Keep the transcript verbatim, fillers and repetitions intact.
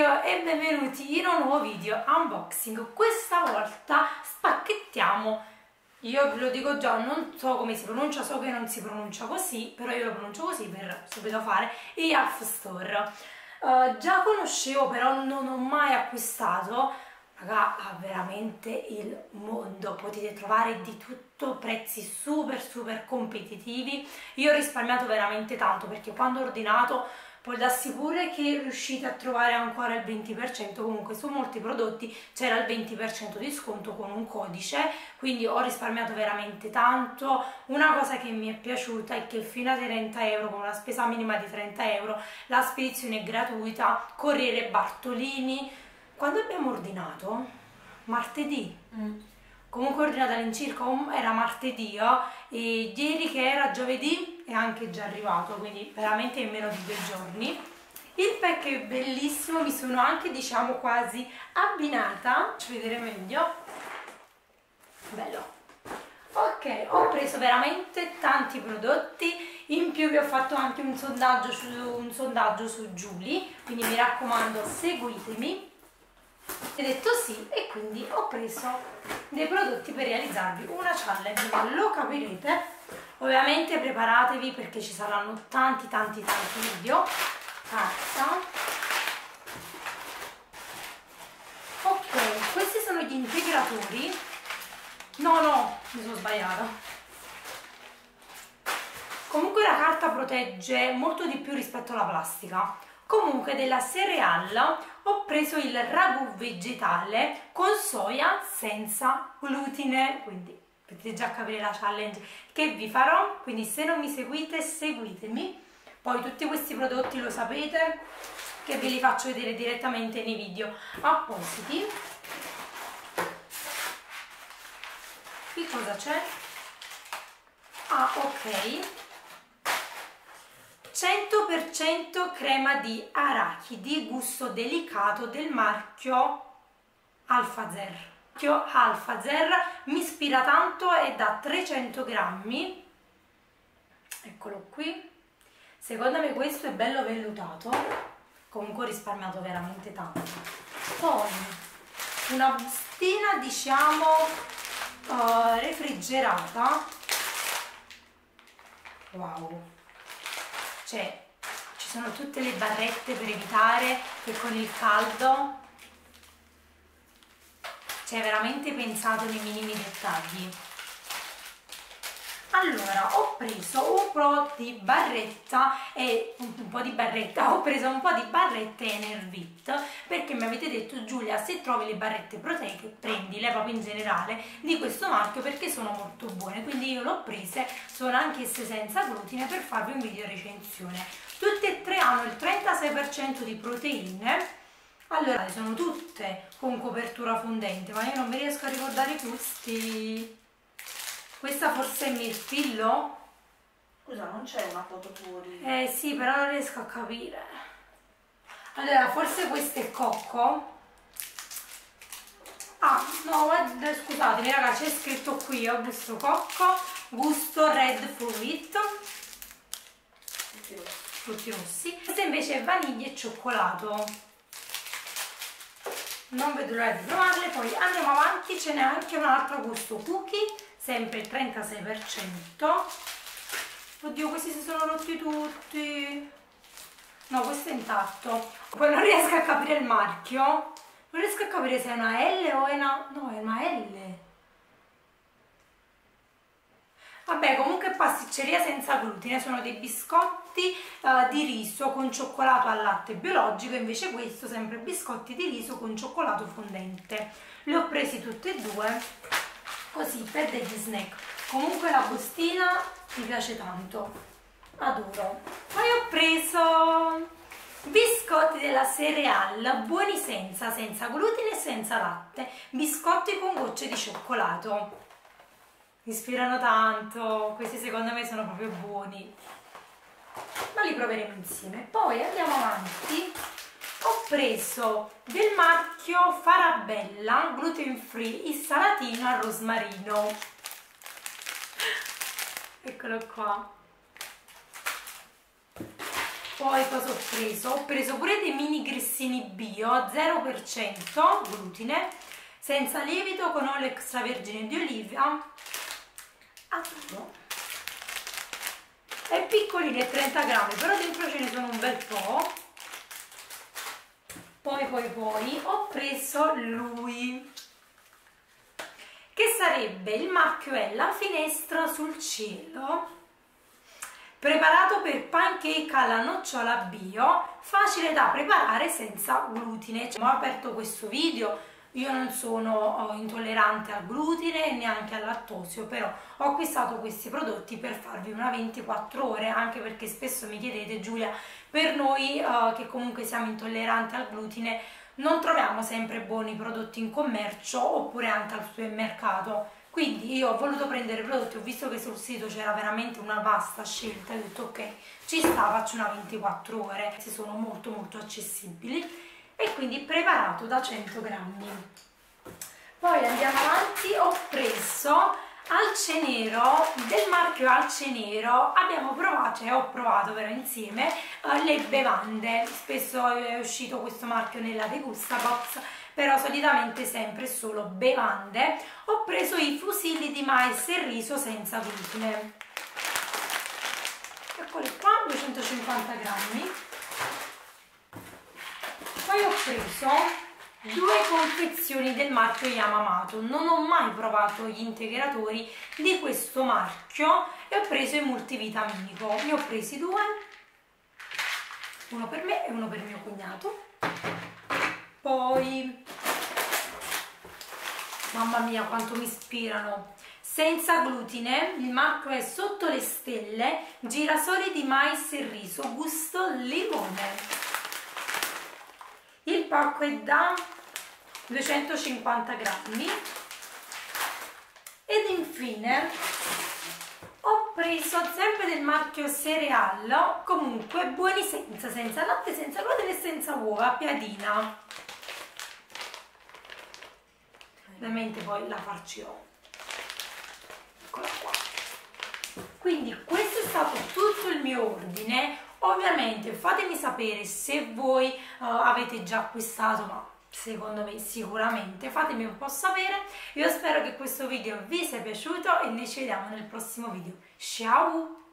pomeriggio e benvenuti in un nuovo video unboxing. Questa volta spacchettiamo, io ve lo dico già, non so come si pronuncia, so che non si pronuncia così, però io lo pronuncio così per subito fare i App Store. Uh, già conoscevo, però non ho mai acquistato. Raga, ha veramente il mondo, potete trovare di tutto, prezzi super super competitivi. Io ho risparmiato veramente tanto perché quando ho ordinato, poi da sicuro che riuscite a trovare ancora il venti per cento, comunque su molti prodotti c'era il venti per cento di sconto con un codice, quindi ho risparmiato veramente tanto. Una cosa che mi è piaciuta è che fino a trenta euro, con una spesa minima di trenta euro, la spedizione è gratuita, Corriere Bartolini. Quando abbiamo ordinato? Martedì. Mm. Comunque ordinata all'incirca, era martedì, oh, e ieri che era giovedì è anche già arrivato, quindi veramente in meno di due giorni. Il pack è bellissimo, mi sono anche, diciamo, quasi abbinata, ci vedremo meglio. Bello. Ok, ho preso veramente tanti prodotti, in più vi ho fatto anche un sondaggio su, un sondaggio su Julie, quindi mi raccomando seguitemi. Ho detto sì e quindi ho preso dei prodotti per realizzarvi una challenge, ma lo capirete. Ovviamente preparatevi perché ci saranno tanti tanti tanti video. Carta. Ok, questi sono gli integratori. No no, mi sono sbagliata. Comunque la carta protegge molto di più rispetto alla plastica. Comunque della Cereal ho preso il ragù vegetale con soia senza glutine, quindi potete già capire la challenge che vi farò, quindi se non mi seguite seguitemi. Poi tutti questi prodotti lo sapete che ve li faccio vedere direttamente nei video appositi. Qui cosa c'è? Ah, ok, cento per cento crema di arachidi, gusto delicato, del marchio Alfazer. Il marchio Alfazer mi ispira tanto, è da trecento grammi, eccolo qui. Secondo me questo è bello vellutato, comunque ho risparmiato veramente tanto. Poi una bustina, diciamo, uh, refrigerata. Wow, cioè ci sono tutte le barrette per evitare che con il caldo, cioè veramente pensato nei minimi dettagli. Allora ho preso un po' di barretta e un po' di barretta ho preso un po' di barrette Enervit perché mi avete detto: Giulia, se trovi le barrette proteiche prendile, proprio in generale di questo marchio perché sono molto buone, quindi io l'ho prese, sono anch'esse senza glutine per farvi un video recensione. Tutte e tre hanno il trentasei per cento di proteine. Allora sono tutte con copertura fondente, ma io non mi riesco a ricordare questi. Questa forse è mirtillo? Scusa, non c'è una foto fuori? Eh sì, però non riesco a capire. Allora, forse questo è cocco. Ah, no, guarda, scusatemi ragazzi, c'è scritto qui, ho gusto cocco, gusto red fruit. Frutti rossi. Frutti rossi. Questo invece è vaniglia e cioccolato. Non vedo l'ora di provarle. Poi andiamo avanti, ce n'è anche un altro gusto cookie, sempre il trentasei per cento. Oddio, questi si sono rotti tutti. No, questo è intatto. Poi non riesco a capire il marchio. Non riesco a capire se è una L o è una... no, è una L. Vabbè, comunque pasticceria senza glutine, sono dei biscotti uh, di riso con cioccolato al latte biologico, invece questo sempre biscotti di riso con cioccolato fondente. Li ho presi tutti e due così per degli snack. Comunque la bustina mi piace tanto, adoro. Poi ho preso biscotti della Cereal, buoni senza, senza glutine e senza latte, biscotti con gocce di cioccolato. Mi ispirano tanto, questi secondo me sono proprio buoni, ma li proveremo insieme. Poi andiamo avanti. Ho preso del marchio Farabella gluten free il salatino al rosmarino, eccolo qua. Poi cosa ho preso? Ho preso pure dei mini grissini bio, zero per cento glutine, senza lievito, con olio extravergine di oliva, attivo, e piccolini, e trenta grammi, però dentro ce ne sono un bel po'. Poi poi poi ho preso lui, che sarebbe il marchio è La Finestra sul Cielo, preparato per pancake alla nocciola bio, facile da preparare senza glutine. Cioè, ho aperto questo video, io non sono intollerante al glutine e neanche al lattosio, però ho acquistato questi prodotti per farvi una ventiquattro ore, anche perché spesso mi chiedete: Giulia, per noi uh, che comunque siamo intolleranti al glutine non troviamo sempre buoni prodotti in commercio oppure anche al supermercato. Quindi io ho voluto prendere prodotti, ho visto che sul sito c'era veramente una vasta scelta, ho detto ok, ci sta, faccio una ventiquattro ore, si sono molto molto accessibili, e quindi preparato da cento grammi. Poi andiamo avanti, ho preso Alce Nero, del marchio Alce Nero, abbiamo provato, cioè ho provato però insieme uh, le bevande, spesso è uscito questo marchio nella Degusta Box, però solitamente sempre solo bevande. Ho preso i fusilli di mais e riso senza glutine, eccoli qua, duecentocinquanta grammi. Poi ho preso due confezioni del marchio Yamamoto, non ho mai provato gli integratori di questo marchio e ho preso il multivitaminico, ne ho presi due, uno per me e uno per mio cognato. Poi, mamma mia quanto mi ispirano, senza glutine, il marchio è Sotto le Stelle, girasoli di mais e riso, gusto limone. Il pacco è da duecentocinquanta grammi. Ed infine ho preso sempre del marchio Cereal, comunque buoni senza, senza latte, senza glutine e senza uova, piadina. Ovviamente poi la farcirò, eccola qua. Quindi questo è stato tutto il mio ordine. Ovviamente fatemi sapere se voi uh, avete già acquistato, ma secondo me sicuramente, fatemi un po' sapere. Io spero che questo video vi sia piaciuto e noi ci vediamo nel prossimo video. Ciao!